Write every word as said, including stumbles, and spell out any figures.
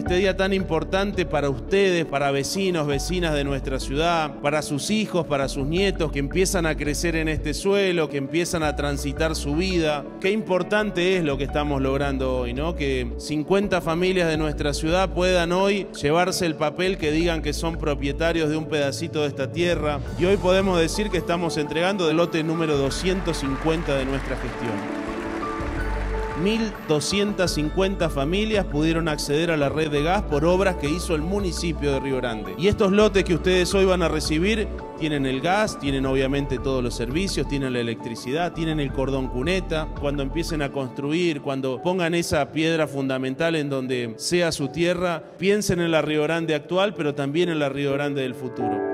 este día tan importante para ustedes, para vecinos, vecinas de nuestra ciudad, para sus hijos, para sus nietos que empiezan a crecer en este suelo, que empiezan a transitar su vida. Qué importante es lo que estamos logrando hoy, ¿no? Que cincuenta familias de nuestra ciudad puedan hoy llevarse el papel que digan que son propietarios de un pedacito de esta tierra. Y hoy podemos decir que estamos entregando el lote número doscientos cincuenta de nuestra gestión. mil doscientas cincuenta familias pudieron acceder a la red de gas por obras que hizo el municipio de Río Grande. Y estos lotes que ustedes hoy van a recibir tienen el gas, tienen obviamente todos los servicios, tienen la electricidad, tienen el cordón cuneta. Cuando empiecen a construir, cuando pongan esa piedra fundamental en donde sea su tierra, piensen en la Río Grande actual, pero también en la Río Grande del futuro.